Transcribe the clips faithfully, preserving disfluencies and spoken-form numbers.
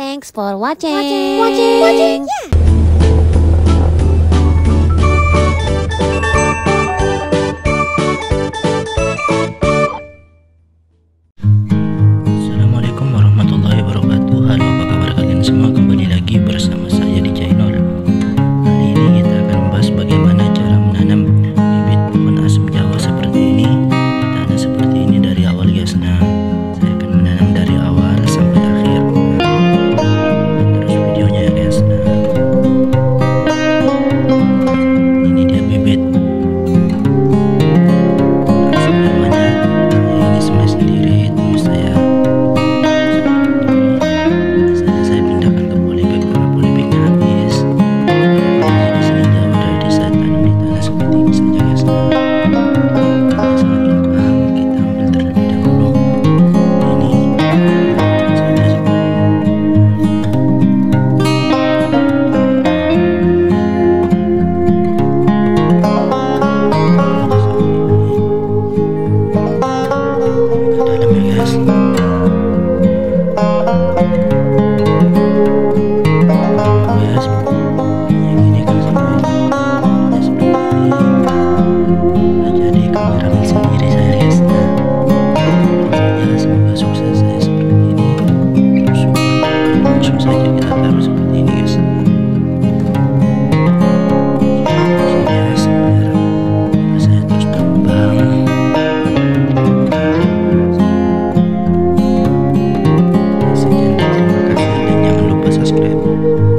Thanks for watching. Watching. Watching. Watching. Yeah. Assalamualaikum warahmatullahi wabarakatuh. Halo, apa kabar kalian semua? Kembali lagi bersama saya di channel. Kali ini kita akan membahas bagaimana cara menanam bibit pohon asam Jawa seperti ini. Di tanah seperti ini dari awal guys. Nah, saya akan menanam dari awal sampai akhir. Terus videonya ya guys. Nah, ini dia bibit asam Jawanya. Nah, ini semai sendiri, terus saya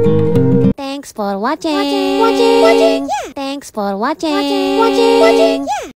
Thanks for watching. Watching. Watching. Watching. Yeah. Thanks for watching. Watching. Watching. Watching.